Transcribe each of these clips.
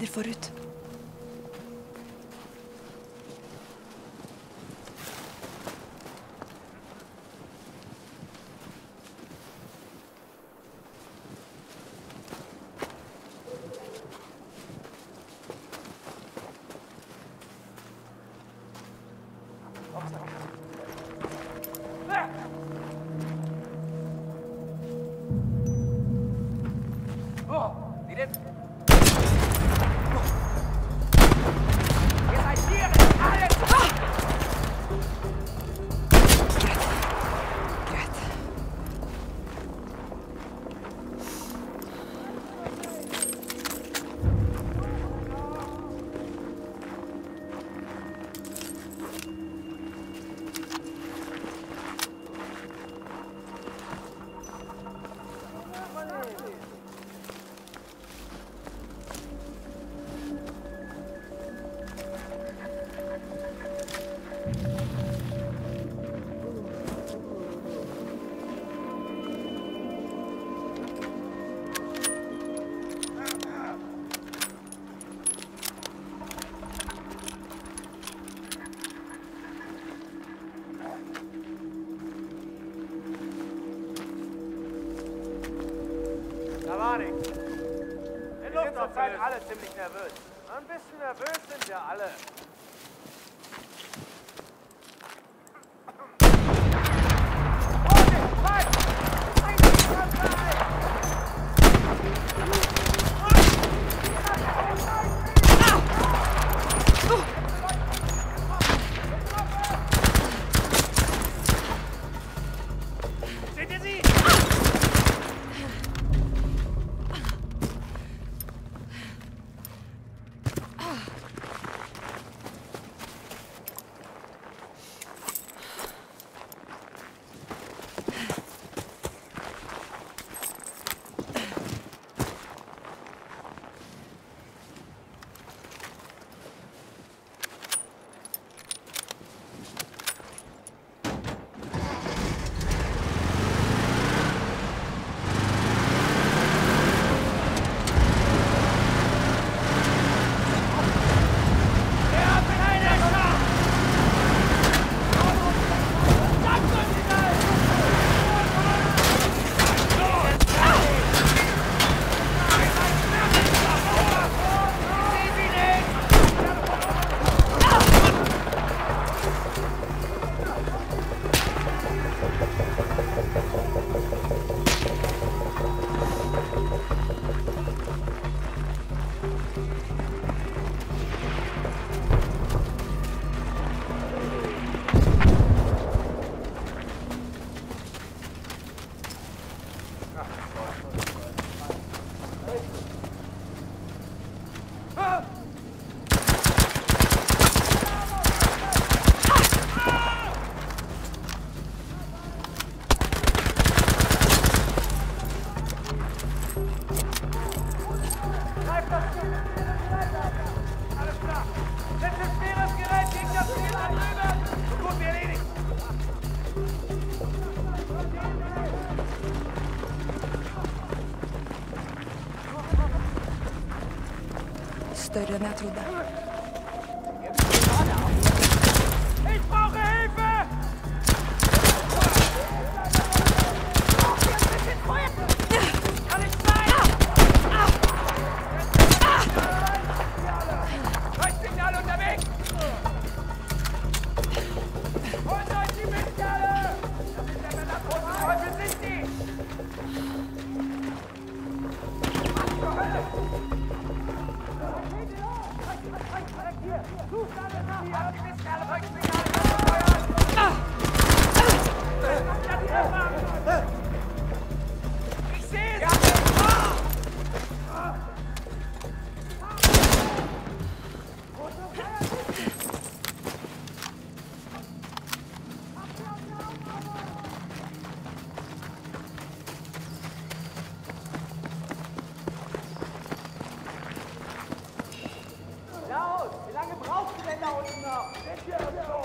forut. Wir sind zurzeit alle ziemlich nervös. Ein bisschen nervös sind wir alle. Större än jag trodde. Ich brauche Hilfe! Kann nicht sein! Leuchtsignal unterwegs! Holt euch die Lichtkerle! Das ist der Männertod! Teufel sind die! Was zur Hölle? Hier! Sucht alle nach! Habt die Lichtkerle! Leuchtsignal! Ich sehe es! Laut! Wie lange brauchst du denn da unten noch? Sind hier irgendwo!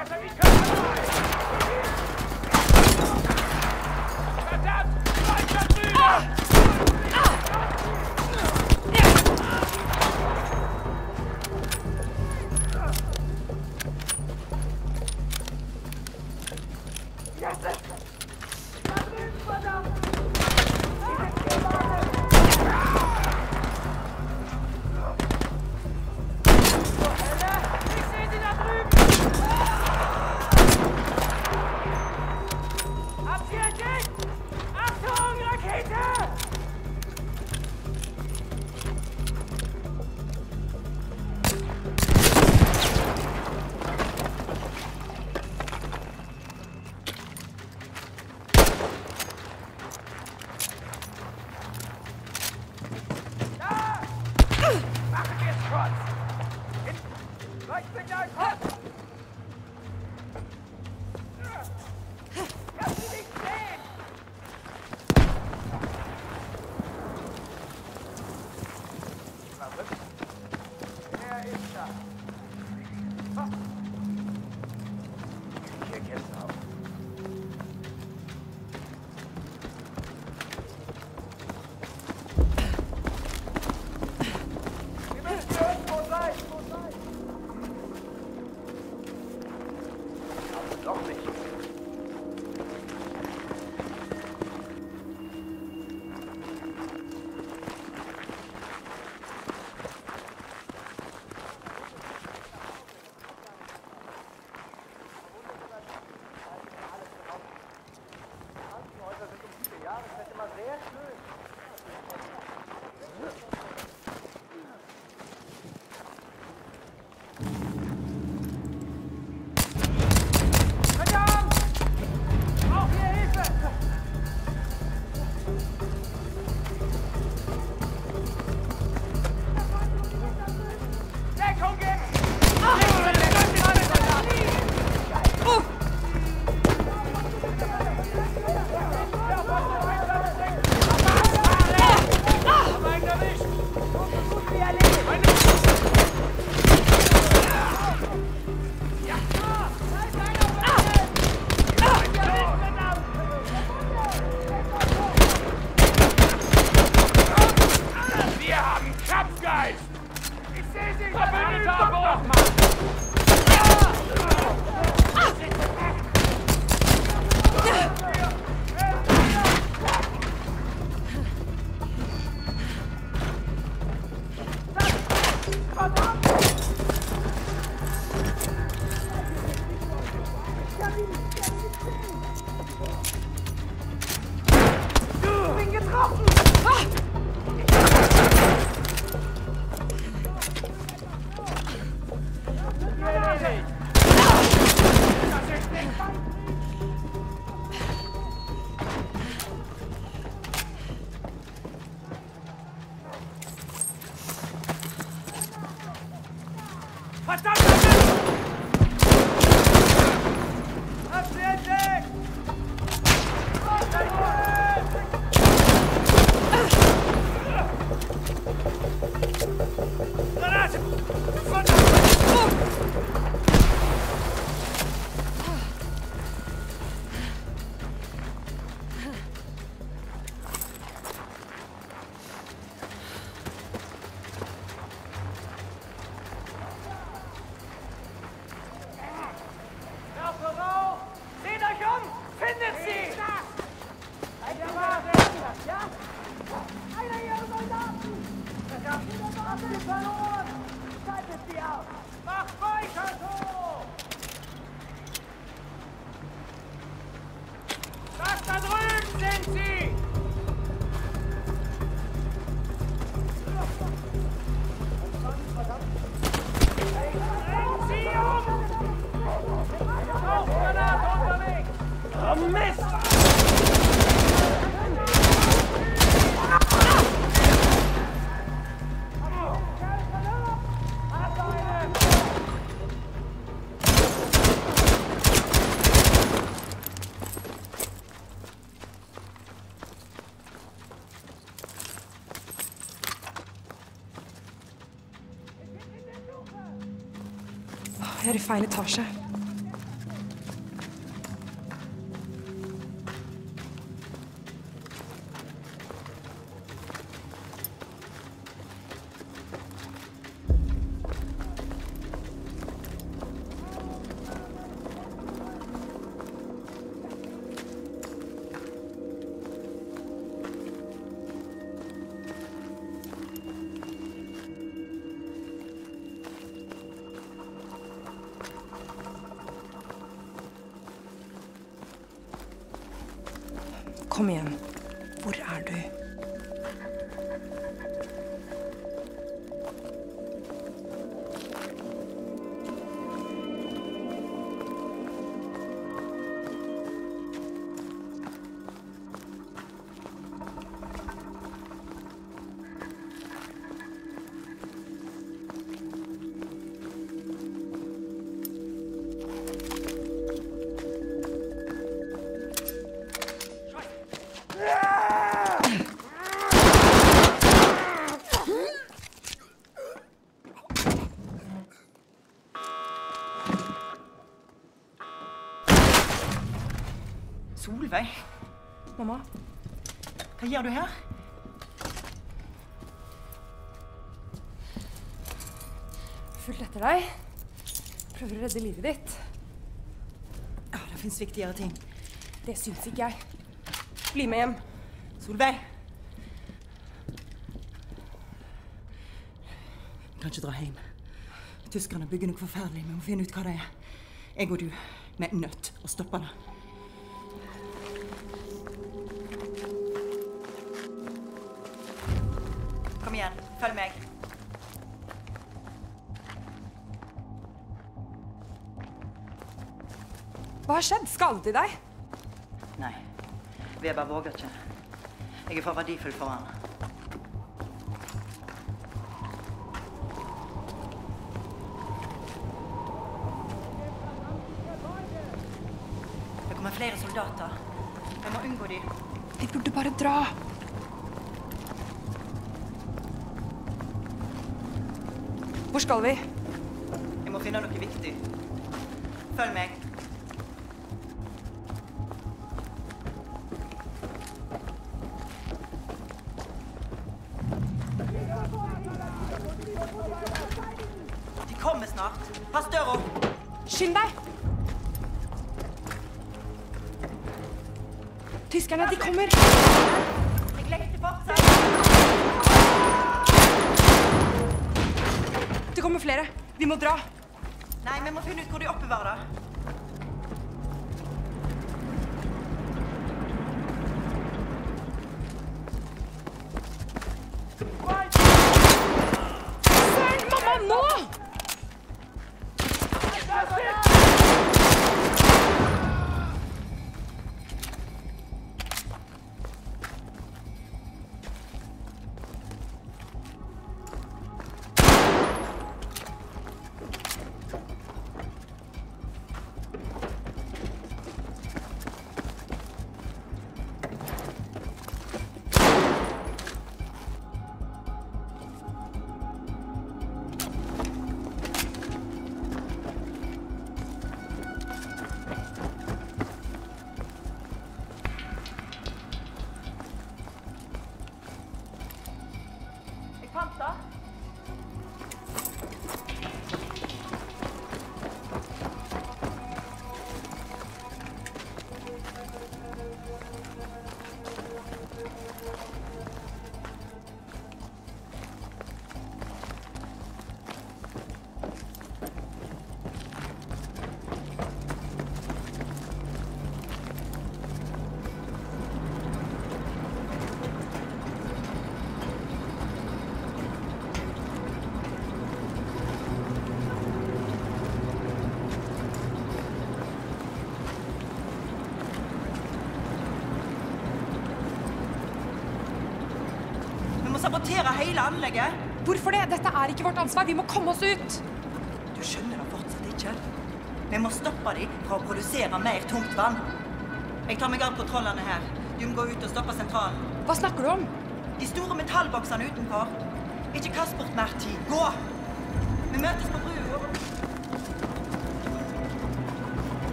Jag är i feil etasje. Kom igjen. Hvor er du? Solveig? Mamma? Hva gjør du her? Fulgt etter deg. Prøver å redde livet ditt. Ja, det finnes viktigere ting. Det syns ikke jeg. Bli med hjem. Solveig! Vi kan ikke dra hjem. Tyskerne bygger noe forferdelig. Vi må finne ut hva det er. Jeg og du, vi er nødt å stoppe det. Kom igjen, følg meg. Hva har skjedd? Skadet de deg? Nei, Weber våger ikke. Jeg er for verdifull for han. Det kommer flere soldater. Jeg må unngå de. Vi burde bare dra. Hvor skal vi? Jeg må finne noe viktig. Følg meg. De kommer snart. Pass døra. Skynd deg! Tyskerne, de kommer! Jeg lekte fortsatt. Det kommer flere. Vi må dra. Nei, vi må finne ut hvor de oppbevarer det. Søren, mamma, nå! Sabotere hele anlegget. Hvorfor det? Dette er ikke vårt ansvar. Vi må komme oss ut. Du skjønner det fortsatt ikke. Vi må stoppe dem fra å produsere mer tungt vann. Jeg tar meg av kontrollene her. Du må gå ut og stoppe sentralen. Hva snakker du om? De store metallboksene utenfor. Ikke kast bort mer tid. Gå! Vi møtes på brua.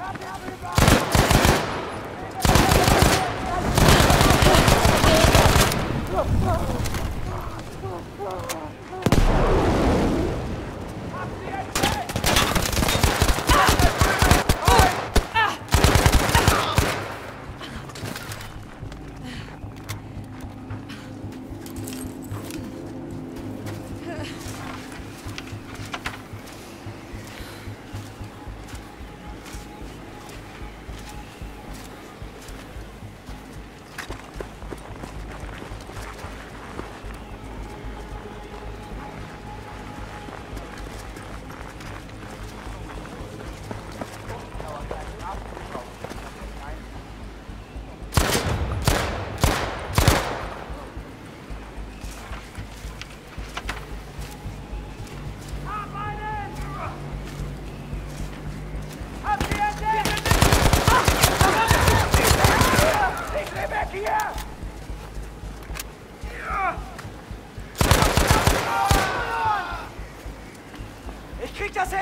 Ich krieg das hin!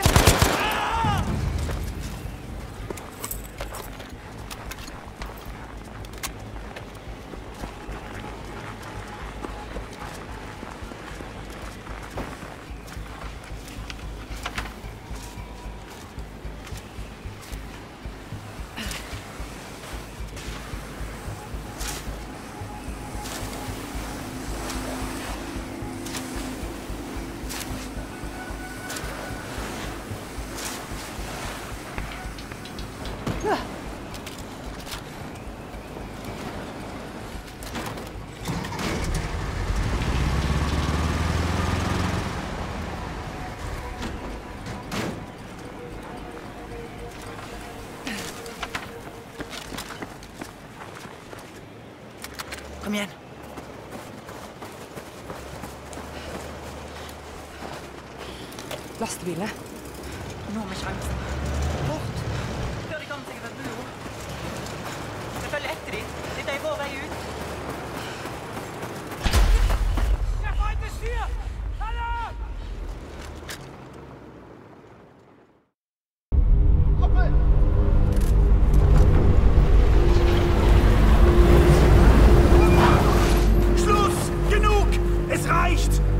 Kom igjen. Lastebiler. Nå har vi sjansen. Fort! Før de kommer seg over bua. Vi følger etter dem. Dette er vår vei ut. Der Feind ist hier! Alarm! Schluss! Genug! Es reicht!